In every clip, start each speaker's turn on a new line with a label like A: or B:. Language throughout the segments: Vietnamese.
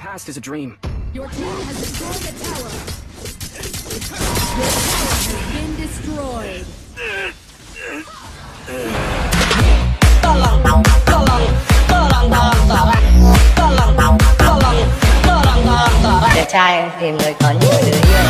A: past is a dream.
B: Your team has destroyed a tower. Your tower has been destroyed.
C: Đẹp trai tìm người có nhiều đứa yêu.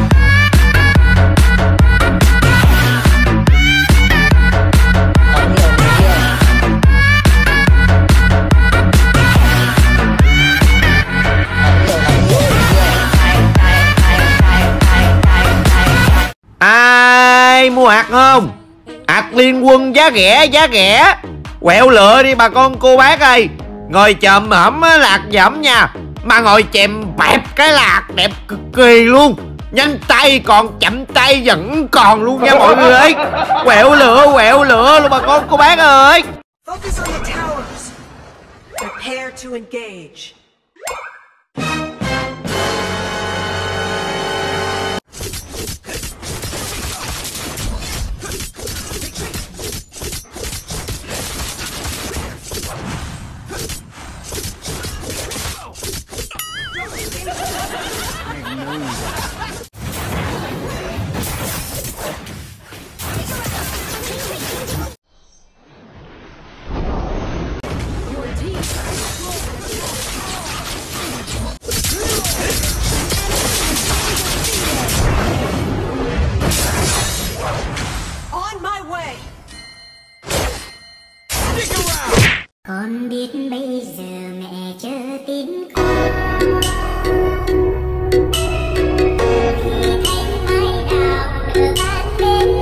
D: Ai mua hạt không? Hạt Liên Quân giá rẻ. Quẹo lựa đi bà con cô bác ơi. Ngồi chồm hổm lạc dẫm nha, mà ngồi chèm bẹp cái lạc đẹp cực kỳ luôn. Nhanh tay còn chậm tay vẫn còn luôn nha mọi người ơi. Quẹo lựa luôn bà con cô bác ơi.
E: Focus on the towers. Prepare to engage.
F: Con biết bây giờ mẹ chưa tin con, khi anh mai đào nở ban bên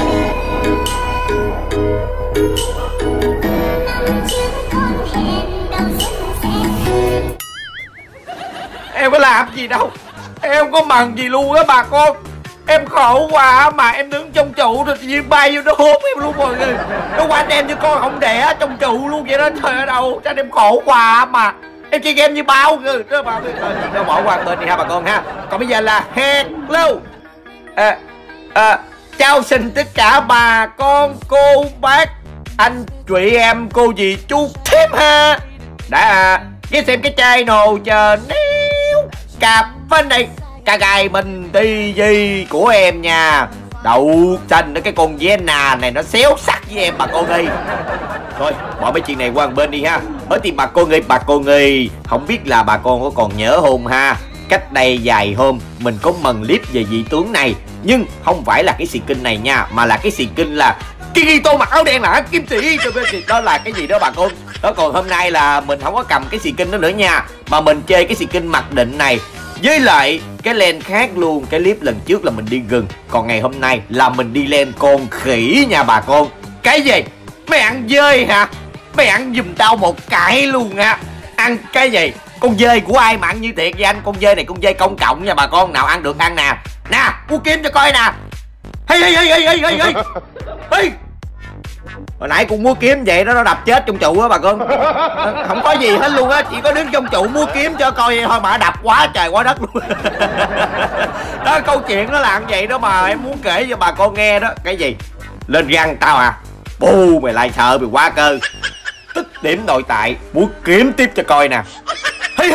F: năm trước con hẹn đầu xuân sẽ.
D: Em có làm gì đâu, em không có mần gì luôn á bà con. Em khổ quá mà em đứng trong trụ rồi tự nhiên bay vô nó hốt em luôn mọi người. Nó quanh em như con không đẻ trong trụ luôn vậy đó. Trời ơi đâu, cho nên em khổ quá mà. Em chơi game như bao người đó bà. Nó bỏ qua bên đi ha bà con ha. Còn bây giờ là hello. Chào xin tất cả bà con cô bác anh chị em cô dì chú thím ha. Đã ghé xem cái channel chờ níu cà phê này cà gai mình TV của em nha. Đậu xanh nó cái con Vienna này nó xéo sắc với em bà con ơi. Thôi bỏ mấy chuyện này qua một bên đi ha. Mới tìm bà con ơi, không biết là bà con có còn nhớ không ha. Cách đây vài hôm mình có mần clip về vị tướng này, nhưng không phải là cái skin này nha, mà là cái skin là Kirito mặc áo đen là kiếm sĩ. Đó là cái gì đó bà con. Đó, còn hôm nay là mình không có cầm cái skin đó nữa nha, mà mình chơi cái skin mặc định này với lại cái len khác luôn. Cái clip lần trước là mình đi gừng, còn ngày hôm nay là mình đi len con khỉ nha bà con. Cái gì? Mày ăn dơi hả? Mày ăn giùm tao một cãi luôn ha. Ăn cái gì? Con dơi của ai mà ăn như thiệt vậy anh? Con dơi này con dơi công cộng nha bà con. Nào ăn được ăn nè. Nè, mua kiếm cho coi nè. Hey. Hồi nãy con mua kiếm vậy đó, nó đập chết trong trụ á bà con. Không có gì hết luôn á, chỉ có đứng trong trụ mua kiếm cho coi vậy thôi mà đập quá trời quá đất luôn. Đó, câu chuyện nó là như vậy đó mà em muốn kể cho bà con nghe đó. Cái gì? Lên răng tao à? Bu, mày lại sợ mày quá cơ. Tức điểm nội tại, muốn kiếm tiếp cho coi nè. Hey.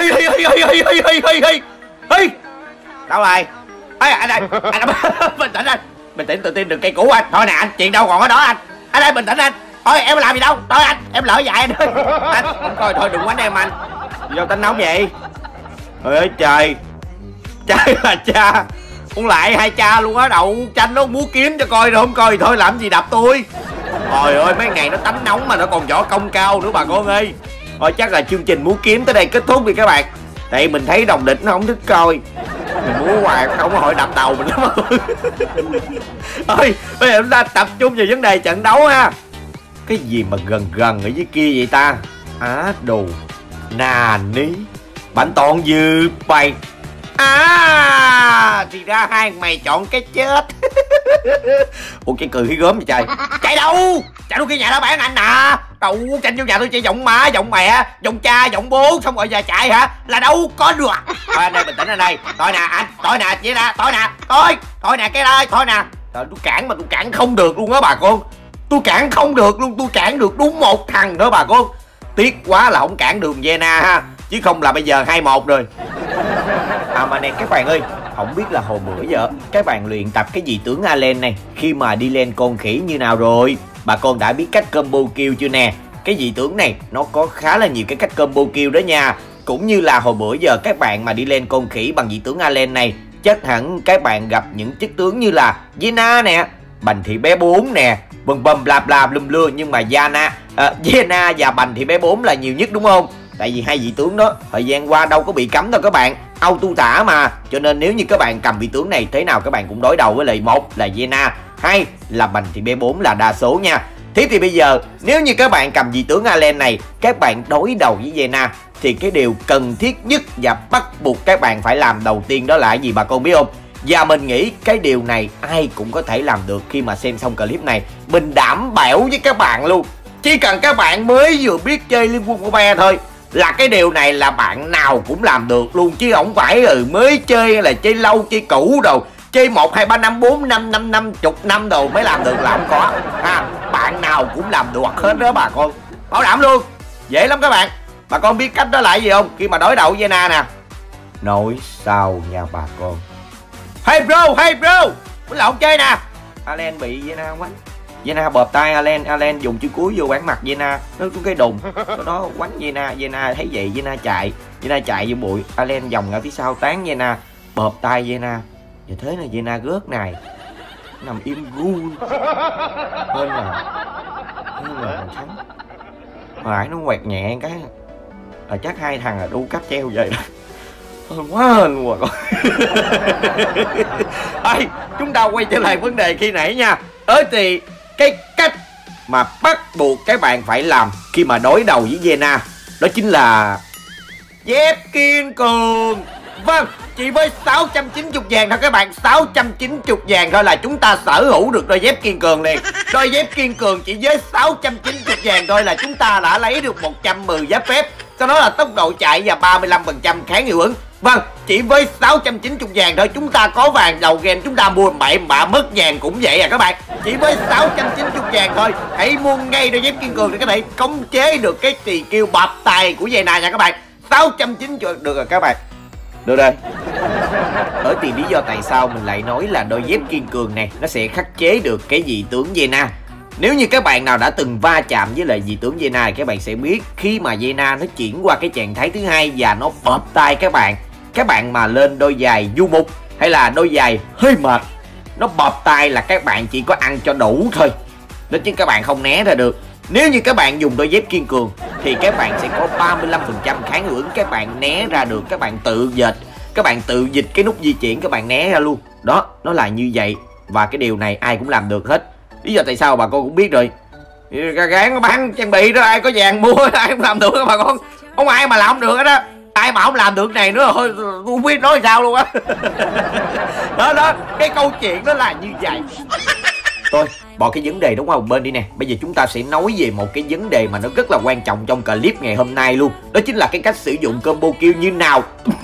D: Đâu rồi? Ê, anh ơi, bình tĩnh anh. Bình tĩnh, tự tin đừng cây cũ anh. Thôi nè anh, chuyện đâu còn ở đó anh. Anh ơi bình tĩnh anh. Thôi em làm gì đâu. Thôi anh, em lỡ dạy anh ơi. Anh không coi thôi đừng quánh em anh. Vô tánh nóng vậy. Trời ơi trời. Trời là cha. Con lại hai cha luôn á. Đậu tranh nó múa kiếm cho coi rồi không coi thôi làm gì đập tôi. Trời ơi mấy ngày nó tánh nóng mà nó còn võ công cao nữa bà con ơi. Thôi chắc là chương trình múa kiếm tới đây kết thúc đi các bạn. Tại mình thấy đồng địch nó không thích coi. Mình múa hoài không có hội đập đầu mình lắm. Thôi bây giờ chúng ta tập trung vào vấn đề trận đấu ha. Cái gì mà gần ở dưới kia vậy ta? Á đồ nà ní bản toàn dư bay. Thì ra hai mày chọn cái chết. Ủa cái cười khí gớm vậy trời. Chạy đâu kia nhà đó bán anh nè. Đâu tranh vô nhà tôi chơi giọng má giọng mẹ giọng cha giọng bố xong rồi giờ chạy hả? Là đâu có được. Thôi anh đây bình tĩnh anh đây. Thôi nè anh, thôi nè vậy nè, thôi nè cái đây, thôi nè. Trời, tôi cản mà tôi cản không được luôn á bà con. Tôi cản không được luôn, tôi cản được đúng một thằng nữa bà con. Tiếc quá là không cản đường Vienna ha, chứ không là bây giờ 2-1 rồi. Mà nè các bạn ơi, không biết là hồi bữa giờ các bạn luyện tập cái dị tướng Allen này khi mà đi lên con khỉ như nào rồi? Bà con đã biết cách combo kill chưa nè? Cái dị tướng này nó có khá là nhiều cái cách combo kill đó nha. Cũng như là hồi bữa giờ các bạn mà đi lên con khỉ bằng dị tướng Allen này, chắc hẳn các bạn gặp những chức tướng như là Zena nè, Bành Thị Bé 4 nè, vân vân bla bla lum lưa. Nhưng mà Zena và Bành Thị Bé 4 là nhiều nhất đúng không? Tại vì hai vị tướng đó thời gian qua đâu có bị cấm đâu các bạn, auto thả mà. Cho nên nếu như các bạn cầm vị tướng này, thế nào các bạn cũng đối đầu với lại một là Zena, hai là Bành Thị Bé 4 là đa số nha. Tiếp thì bây giờ nếu như các bạn cầm vị tướng Allen này, các bạn đối đầu với Zena, thì cái điều cần thiết nhất và bắt buộc các bạn phải làm đầu tiên đó là gì bà con biết không? Và mình nghĩ cái điều này ai cũng có thể làm được khi mà xem xong clip này. Mình đảm bảo với các bạn luôn, chỉ cần các bạn mới vừa biết chơi Liên Quân của Be thôi là cái điều này là bạn nào cũng làm được luôn, chứ không phải mới chơi hay là chơi lâu chơi cũ đâu, chơi 1, 2, 3, 5, 4, 5, 5, 5, chục năm đồ mới làm được là không có ha. Bạn nào cũng làm được hết đó bà con, bảo đảm luôn. Dễ lắm các bạn. Bà con biết cách đó là gì không? Khi mà đối đầu với Zena nè, nói sao nha bà con. Hey bro, mình lộn chơi nè. Allen bị Zena quánh, Zena bợp tay Allen dùng chữ cuối vô bán mặt Zena, nó có cái đùng đó quánh Zena thấy vậy Zena chạy vô bụi, Allen vòng ở phía sau tán Zena, bợp tay Zena. Và thế là Zena rớt này, nằm im gu hơn là mình thắng. Hồi nó quẹt nhẹ cái là chắc hai thằng là đu cáp treo vậy đó. Hên quá con. Ê, chúng ta quay trở lại vấn đề khi nãy nha. Thì cái cách mà bắt buộc các bạn phải làm khi mà đối đầu với Zena đó chính là dép kiên cường. Vâng, chỉ với 690 vàng thôi các bạn, 690 vàng thôi là chúng ta sở hữu được đôi dép kiên cường liền. Đôi dép kiên cường chỉ với 690 vàng thôi là chúng ta đã lấy được 110 giáp phép, sau đó là tốc độ chạy và 35% kháng hiệu ứng. Vâng, chỉ với 690 vàng thôi chúng ta có vàng đầu game, chúng ta mua bậy bạ mất vàng cũng vậy à các bạn. Chỉ với 690 vàng thôi, hãy mua ngay đôi dép kiên cường để có thể khống chế được cái tỳ kiêu bập tài của Zena nha các bạn. 690 được rồi các bạn. Được rồi. Thì lý do tại sao mình lại nói là đôi dép kiên cường này nó sẽ khắc chế được cái dị tướng Zena. Nếu như các bạn nào đã từng va chạm với lại dị tướng Zena thì các bạn sẽ biết khi mà Zena nó chuyển qua cái trạng thái thứ hai và nó bợp tay các bạn mà lên đôi giày du mục hay là đôi giày hơi mệt, nó bợp tay là các bạn chỉ có ăn cho đủ thôi đó, chứ các bạn không né ra được. Nếu như các bạn dùng đôi dép kiên cường thì các bạn sẽ có 35% kháng hiệu ứng, các bạn né ra được, các bạn tự dịch cái nút di chuyển, các bạn né ra luôn. Đó, nó là như vậy. Và cái điều này ai cũng làm được hết. Lý do tại sao bà con cũng biết rồi. Gán bán trang bị đó, ai có vàng mua ai cũng làm được đó bà con. Không ai mà làm được hết đó. Ai mà không làm được này nữa thôi không biết nói sao luôn á. Đó, cái câu chuyện đó là như vậy. Thôi, bỏ cái vấn đề đúng không bên đi nè. Bây giờ chúng ta sẽ nói về một cái vấn đề mà nó rất là quan trọng trong clip ngày hôm nay luôn. Đó chính là cái cách sử dụng combo kill như nào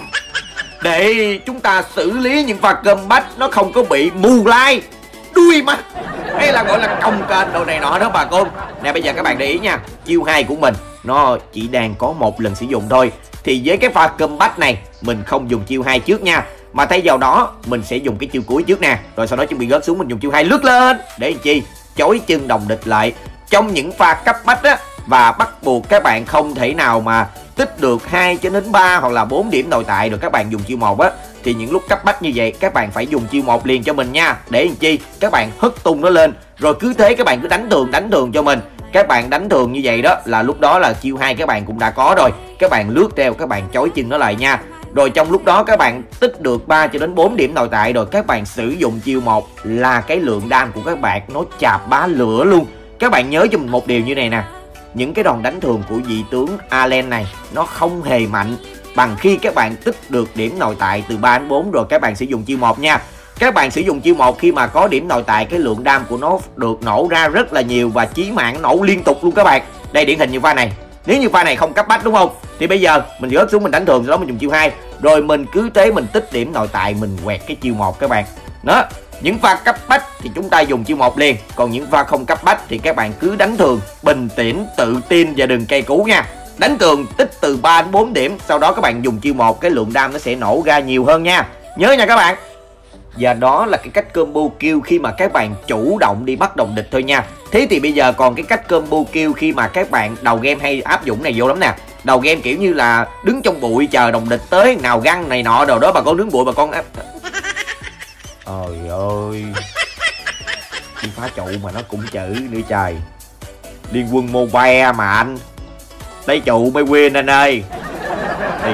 D: để chúng ta xử lý những pha combat nó không có bị mù like, đuôi mắt hay là gọi là còng kềnh đồ này nọ đó bà con. Nè bây giờ các bạn để ý nha, chiêu 2 của mình nó chỉ đang có một lần sử dụng thôi. Thì với cái pha combat này mình không dùng chiêu 2 trước nha, mà thay vào đó mình sẽ dùng cái chiêu cuối trước nè, rồi sau đó chuẩn bị rớt xuống mình dùng chiêu 2 lướt lên để làm chi chối chân đồng địch lại trong những pha cấp bách á. Và bắt buộc các bạn không thể nào mà tích được 2 cho đến 3 hoặc là 4 điểm nội tại rồi các bạn dùng chiêu 1 á, thì những lúc cấp bách như vậy các bạn phải dùng chiêu 1 liền cho mình nha, để làm chi các bạn hất tung nó lên, rồi cứ thế các bạn cứ đánh thường cho mình. Các bạn đánh thường như vậy đó là lúc đó là chiêu 2 các bạn cũng đã có rồi, các bạn lướt theo, các bạn chối chân nó lại nha. Rồi trong lúc đó các bạn tích được 3 cho đến 4 điểm nội tại rồi các bạn sử dụng chiêu 1 là cái lượng đam của các bạn nó chà bá lửa luôn. Các bạn nhớ cho mình một điều như này nè, những cái đòn đánh thường của vị tướng Allen này nó không hề mạnh bằng khi các bạn tích được điểm nội tại từ 3 đến 4 rồi các bạn sử dụng chiêu 1 nha. Các bạn sử dụng chiêu 1 khi mà có điểm nội tại, cái lượng đam của nó được nổ ra rất là nhiều và chí mạng, nổ liên tục luôn các bạn. Đây điển hình như pha này. Nếu như pha này không cấp bách đúng không, thì bây giờ mình rớt xuống mình đánh thường, sau đó mình dùng chiêu 2, rồi mình cứ thế mình tích điểm nội tại, mình quẹt cái chiêu 1 các bạn. Đó, những pha cấp bách thì chúng ta dùng chiêu 1 liền, còn những pha không cấp bách thì các bạn cứ đánh thường, bình tĩnh, tự tin và đừng cay cú nha. Đánh tường tích từ 3 đến 4 điểm. Sau đó các bạn dùng chiêu 1, cái lượng đam nó sẽ nổ ra nhiều hơn nha. Nhớ nha các bạn. Và đó là cái cách combo kill khi mà các bạn chủ động đi bắt đồng địch thôi nha. Thế thì bây giờ còn cái cách combo kill khi mà các bạn đầu game hay áp dụng này vô lắm nè. Đầu game kiểu như là đứng trong bụi chờ đồng địch tới, nào găng này nọ đồ đó, bà con đứng bụi bà con áp. Trời ơi, đi phá trụ mà nó cũng chữ nữa trời. Liên quân Mobile mà anh. Lấy trụ mới win anh ơi. Đi.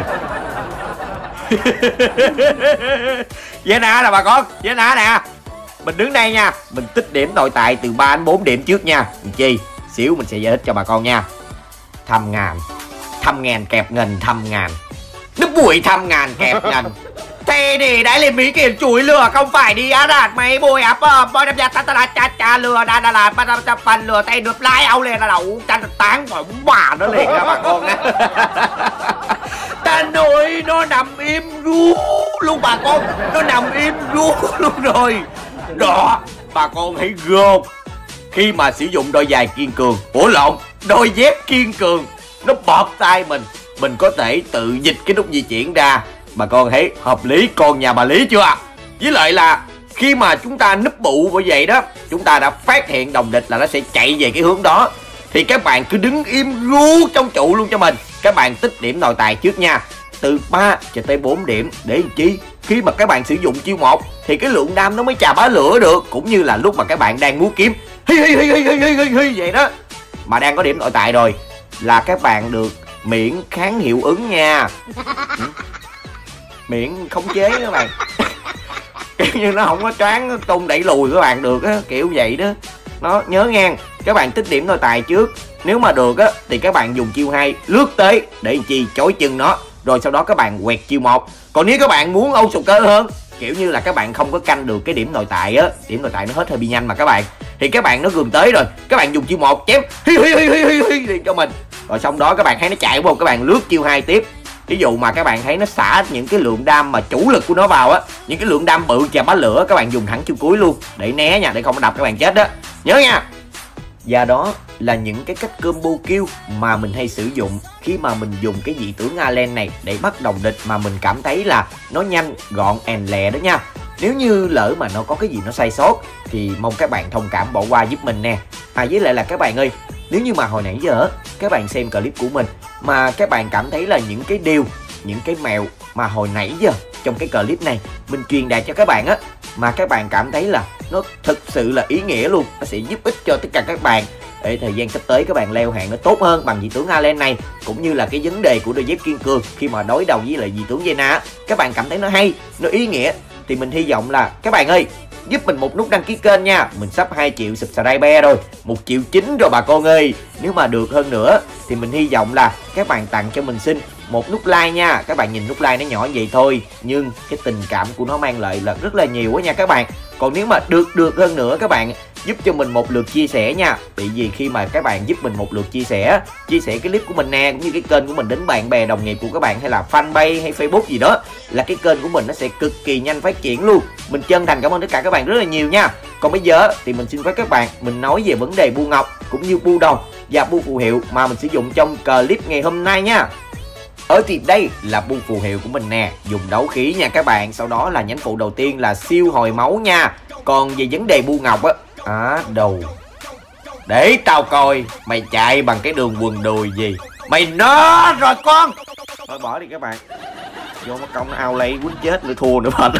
D: Với nã nè bà con, với nã nè. Mình đứng đây nha, mình tích điểm nội tại từ 3 đến 4 điểm trước nha. Chi, xíu mình sẽ giải thích cho bà con nha. Thăm ngàn kẹp nghìn thăm ngàn. Nước bụi thăm ngàn kẹp nghìn. Thế thì đã lên Mỹ kiện chuối lừa không phải đi á đạt mấy bùi áp bôi đâm ra ta cha lừa đa là pan lừa tay được lái áo lên là đậu cha tán khỏi bà nó liền ra bà con á. Ta nói nó nằm im ru luôn bà con, nó nằm im ru luôn rồi. Đó, bà con thấy gồm khi mà sử dụng đôi giày kiên cường, đôi dép kiên cường, nó bóp tay mình có thể tự dịch cái nút di chuyển ra. Bà con thấy hợp lý con nhà bà Lý chưa? Với lại là khi mà chúng ta núp bụ như vậy đó, chúng ta đã phát hiện đồng địch là nó sẽ chạy về cái hướng đó, thì các bạn cứ đứng im ru trong trụ luôn cho mình. Các bạn tích điểm nội tại trước nha, từ 3 cho tới 4 điểm. Để làm chi? Khi mà các bạn sử dụng chiêu 1 thì cái lượng đam nó mới chà bá lửa được. Cũng như là lúc mà các bạn đang múa kiếm hi vậy đó, mà đang có điểm nội tại rồi, là các bạn được miễn kháng hiệu ứng nha. Miễn khống chế các bạn. Kiểu như nó không có choáng tung đẩy lùi các bạn được á, kiểu vậy đó. Nó nhớ nha, các bạn tích điểm nội tài trước. Nếu mà được á thì các bạn dùng chiêu 2 lướt tới để chi chối chân nó, rồi sau đó các bạn quẹt chiêu 1. Còn nếu các bạn muốn âu sục cơ hơn, kiểu như là các bạn không có canh được cái điểm nội tại á, điểm nội tại nó hết hơi bị nhanh mà các bạn, thì các bạn nó gườm tới rồi, các bạn dùng chiêu 1 chém hi liền cho mình. Rồi xong đó các bạn thấy nó chạy vô, các bạn lướt chiêu 2 tiếp. Ví dụ mà các bạn thấy nó xả những cái lượng đam mà chủ lực của nó vào á, những cái lượng đam bự chà bá lửa, các bạn dùng thẳng chiêu cuối luôn để né nha, để không đập các bạn chết đó. Nhớ nha. Và đó là những cái cách combo kill mà mình hay sử dụng khi mà mình dùng cái dị tướng Allen này để bắt đồng địch, mà mình cảm thấy là nó nhanh, gọn, and lẹ đó nha. Nếu như lỡ mà nó có cái gì nó sai sót thì mong các bạn thông cảm bỏ qua giúp mình nè. Với lại là các bạn ơi, nếu như mà hồi nãy giờ các bạn xem clip của mình mà các bạn cảm thấy là những cái điều, những cái mẹo mà hồi nãy giờ trong cái clip này mình truyền đạt cho các bạn á, mà các bạn cảm thấy là nó thực sự là ý nghĩa luôn, nó sẽ giúp ích cho tất cả các bạn để thời gian sắp tới các bạn leo hạng nó tốt hơn bằng dị tướng Allen này, cũng như là cái vấn đề của đôi dép kiên cường khi mà đối đầu với lại dị tướng Zena, các bạn cảm thấy nó hay, nó ý nghĩa, thì mình hy vọng là các bạn ơi giúp mình một nút đăng ký kênh nha. Mình sắp 2 triệu subscriber rồi, 1,9 triệu rồi bà con ơi. Nếu mà được hơn nữa thì mình hy vọng là các bạn tặng cho mình xin một nút like nha. Các bạn nhìn nút like nó nhỏ vậy thôi, nhưng cái tình cảm của nó mang lại là rất là nhiều quá nha các bạn. Còn nếu mà được hơn nữa, các bạn giúp cho mình một lượt chia sẻ nha. Tại vì khi mà các bạn giúp mình một lượt chia sẻ cái clip của mình nè, cũng như cái kênh của mình đến bạn bè đồng nghiệp của các bạn, hay là fanpage hay Facebook gì đó, là cái kênh của mình nó sẽ cực kỳ nhanh phát triển luôn. Mình chân thành cảm ơn tất cả các bạn rất là nhiều nha. Còn bây giờ thì mình xin phép các bạn, mình nói về vấn đề bu ngọc cũng như bu đồng và bu phù hiệu mà mình sử dụng trong clip ngày hôm nay nha. Ở thì đây là bu phù hiệu của mình nè, dùng đấu khí nha các bạn. Sau đó là nhánh phụ đầu tiên là siêu hồi máu nha. Còn về vấn đề bu ngọc á, đầu để tao coi mày chạy bằng cái đường quần đùi gì, mày nó rồi con. Thôi bỏ đi các bạn, vô mất công nó ao lay quýnh chết nữa, thua nữa mà.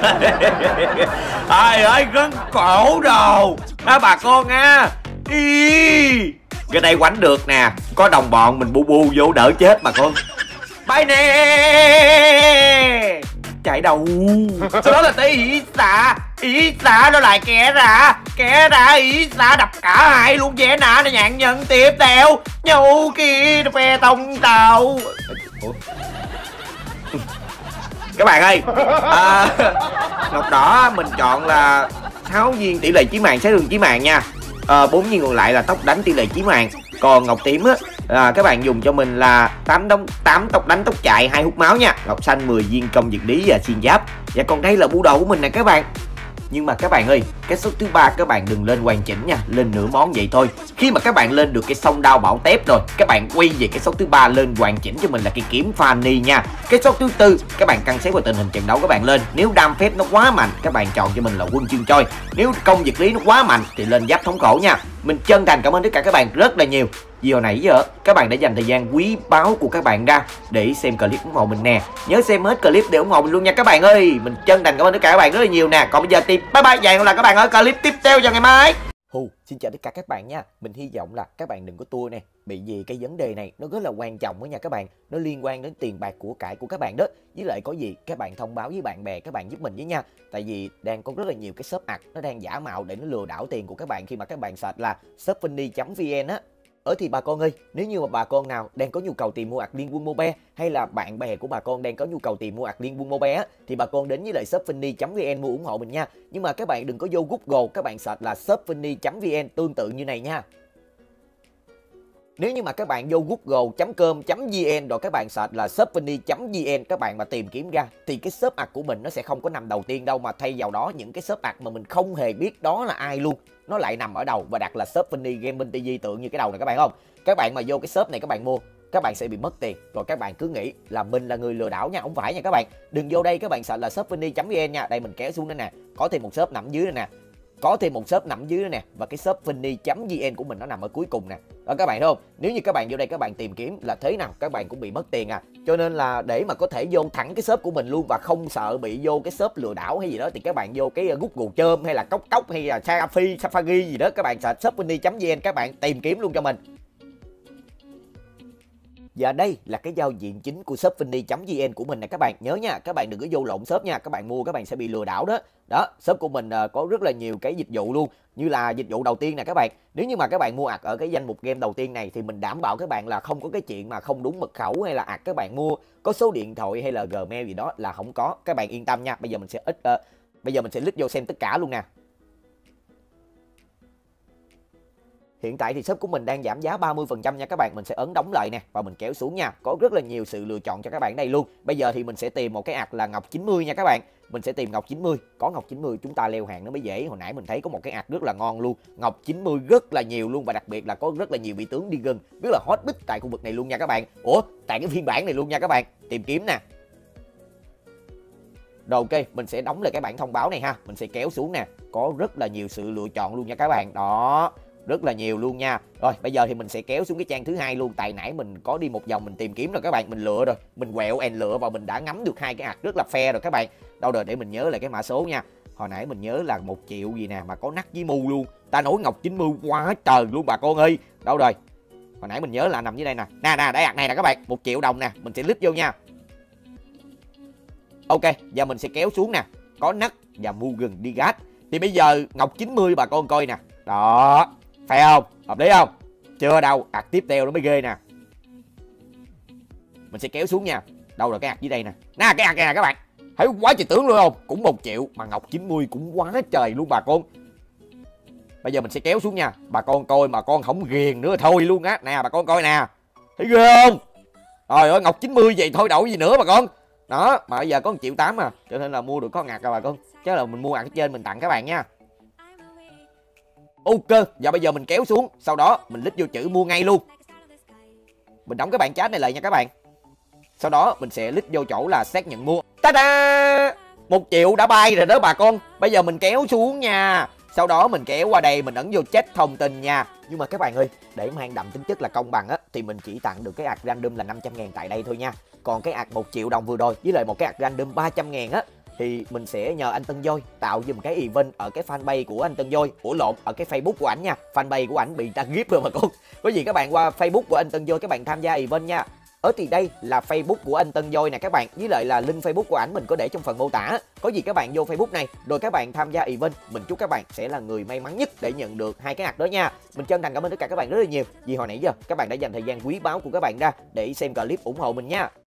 D: Ai ơi gân cổ đồ đó bà con nha. Cái đây quánh được nè, có đồng bọn mình bu bu vô đỡ chết bà con. Bay nè, chạy đầu. Sau đó là tới ý xạ nó lại kẻ ra ý xạ đập cả hai luôn. Dễ nạ nó nhạn nhân tiếp theo nhau kia phe tông tàu. Các bạn ơi, ngọc đỏ mình chọn là 6 viên tỷ lệ chí mạng, 6 đường chí mạng nha. 4 viên còn lại là tốc đánh tỷ lệ chí mạng. Còn ngọc tím á, các bạn dùng cho mình là 8 tốc đánh tốc chạy, 2 hút máu nha. Ngọc xanh 10 viên công diệt lý và xuyên giáp. Và còn đây là bu đầu của mình nè các bạn. Nhưng mà các bạn ơi, cái shop thứ ba các bạn đừng lên hoàn chỉnh nha, lên nửa món vậy thôi. Khi mà các bạn lên được cái song đao bảo tép rồi, các bạn quay về cái shop thứ ba lên hoàn chỉnh cho mình là cái kiếm Fanny nha. Cái shop thứ tư các bạn căn xét vào tình hình trận đấu các bạn lên. Nếu đam phép nó quá mạnh, các bạn chọn cho mình là quân chương choi. Nếu công vật lý nó quá mạnh thì lên giáp thống khổ nha. Mình chân thành cảm ơn tất cả các bạn rất là nhiều. Vì hồi nãy giờ các bạn đã dành thời gian quý báu của các bạn ra để xem clip ủng hộ mình nè. Nhớ xem hết clip để ủng hộ mình luôn nha các bạn ơi. Mình chân thành cảm ơn tất cả các bạn rất là nhiều nè. Còn bây giờ thì bye bye, và hẹn gặp lại các bạn ở clip tiếp theo vào ngày mai. Xin chào tất cả các bạn nha. Mình hy vọng là các bạn đừng có tua nè. Bị gì cái vấn đề này nó rất là quan trọng đó nha các bạn. Nó liên quan đến tiền bạc của cải của các bạn đó. Với lại có gì các bạn thông báo với bạn bè các bạn giúp mình với nha. Tại vì đang có rất là nhiều cái shop ạc nó đang giả mạo để nó lừa đảo tiền của các bạn khi mà các bạn search là shopfanny.vn á. Thì bà con ơi, nếu như mà bà con nào đang có nhu cầu tìm mua ạc liên quân Mobile hay là bạn bè của bà con đang có nhu cầu tìm mua ạc liên quân Mobile á, thì bà con đến với lại shopfanny.vn mua ủng hộ mình nha. Nhưng mà các bạn đừng có vô Google các bạn search là shopfanny.vn tương tự như này nha. Nếu như mà các bạn vô google.com.vn rồi các bạn search là shopfanny.vn các bạn mà tìm kiếm ra thì cái shop ạc của mình nó sẽ không có nằm đầu tiên đâu, mà thay vào đó những cái shop ạc mà mình không hề biết đó là ai luôn nó lại nằm ở đầu và đặt là Shopfanny Gaming TV tượng như cái đầu này các bạn không? Các bạn mà vô cái shop này các bạn mua, các bạn sẽ bị mất tiền. Rồi các bạn cứ nghĩ là mình là người lừa đảo nha, không phải nha các bạn. Đừng vô đây các bạn search là shopfanny.vn nha. Đây mình kéo xuống đây nè, có thêm một shop nằm dưới đây nè. Có thêm một shop nằm dưới nữa nè. Và cái shopfanny.vn của mình nó nằm ở cuối cùng nè. Đó các bạn thấy không? Nếu như các bạn vô đây các bạn tìm kiếm là thế nào các bạn cũng bị mất tiền à. Cho nên là để mà có thể vô thẳng cái shop của mình luôn và không sợ bị vô cái shop lừa đảo hay gì đó thì các bạn vô cái Google Chrome hay là Cốc Cốc hay là Safari gì đó, các bạn search shopfanny.vn các bạn tìm kiếm luôn cho mình. Và đây là cái giao diện chính của shopfanny.vn của mình nè các bạn. Nhớ nha, các bạn đừng có vô lộn shop nha. Các bạn mua các bạn sẽ bị lừa đảo đó. Đó, shop của mình có rất là nhiều cái dịch vụ luôn. Như là dịch vụ đầu tiên nè các bạn. Nếu như mà các bạn mua ạc ở cái danh mục game đầu tiên này thì mình đảm bảo các bạn là không có cái chuyện mà không đúng mật khẩu hay là ạc các bạn mua có số điện thoại hay là Gmail gì đó là không có. Các bạn yên tâm nha. Bây giờ mình sẽ click vô xem tất cả luôn nè. Hiện tại thì shop của mình đang giảm giá 30% nha các bạn. Mình sẽ ấn đóng lại nè và mình kéo xuống nha. Có rất là nhiều sự lựa chọn cho các bạn đây luôn. Bây giờ thì mình sẽ tìm một cái ạc là ngọc 90 nha các bạn. Mình sẽ tìm ngọc 90. Có ngọc 90 chúng ta leo hàng nó mới dễ. Hồi nãy mình thấy có một cái ạc rất là ngon luôn. Ngọc 90 rất là nhiều luôn. Và đặc biệt là có rất là nhiều vị tướng đi gần, rất là hot bích tại khu vực này luôn nha các bạn. Tại cái phiên bản này luôn nha các bạn. Tìm kiếm nè. Rồi ok, mình sẽ đóng lại cái bảng thông báo này ha. Mình sẽ kéo xuống nè. Có rất là nhiều sự lựa chọn luôn nha các bạn. Đó, rất là nhiều luôn nha. Rồi bây giờ thì mình sẽ kéo xuống cái trang thứ hai luôn. Tại nãy mình có đi một vòng mình tìm kiếm rồi các bạn. Mình lựa rồi, mình quẹo lựa và mình đã ngắm được hai cái ạc rất là fair rồi các bạn. Đâu rồi để mình nhớ lại cái mã số nha. Hồi nãy mình nhớ là 1 triệu gì nè mà có nắc với mu luôn. Ta nói ngọc 90 quá trời luôn bà con ơi. Đâu rồi? Hồi nãy mình nhớ là nằm dưới đây nè. Nè đây ạc này nè các bạn, 1 triệu đồng nè. Mình sẽ click vô nha. Ok, giờ mình sẽ kéo xuống nè. Có nắc và Mugen Digat. Thì bây giờ ngọc 90 bà con coi nè. Đó, phải không? Hợp lý không? Chưa đâu, ạc tiếp theo nó mới ghê nè. Mình sẽ kéo xuống nha. Đâu rồi cái ạc dưới đây nè. Nè cái ạc này nè các bạn. Thấy quá trời tướng luôn không? Cũng 1 triệu mà ngọc 90 cũng quá trời luôn bà con. Bây giờ mình sẽ kéo xuống nha. Bà con coi mà con không ghiền nữa thôi luôn á. Nè bà con coi nè. Thấy ghê không? Trời ơi ngọc 90 vậy thôi đổi gì nữa bà con. Đó, mà bây giờ có 1,8 triệu à. Cho nên là mua được có ngạc rồi bà con. Chắc là mình mua ạc ở trên mình tặng các bạn nha. Ok, và bây giờ mình kéo xuống. Sau đó mình click vô chữ mua ngay luôn. Mình đóng cái bảng chat này lại nha các bạn. Sau đó mình sẽ click vô chỗ là xác nhận mua. Ta-da! 1 triệu đã bay rồi đó bà con. Bây giờ mình kéo xuống nha. Sau đó mình kéo qua đây mình ấn vô check thông tin nha. Nhưng mà các bạn ơi, để mang đậm tính chất là công bằng á thì mình chỉ tặng được cái ạc random là 500.000 tại đây thôi nha. Còn cái ạc 1 triệu đồng vừa rồi với lại một cái ạc random 300.000 á thì mình sẽ nhờ anh Tân Dôi tạo giùm cái event ở cái fanpage của anh Tân Dôi. Ở cái Facebook của ảnh nha. Fanpage của ảnh bị ta ghép rồi mà con. Có gì các bạn qua Facebook của anh Tân Dôi các bạn tham gia event nha. Thì đây là Facebook của anh Tân Dôi nè các bạn. Với lại là link Facebook của ảnh mình có để trong phần mô tả. Có gì các bạn vô Facebook này rồi các bạn tham gia event. Mình chúc các bạn sẽ là người may mắn nhất để nhận được hai cái ạc đó nha. Mình chân thành cảm ơn tất cả các bạn rất là nhiều vì hồi nãy giờ các bạn đã dành thời gian quý báu của các bạn ra để xem clip ủng hộ mình nha.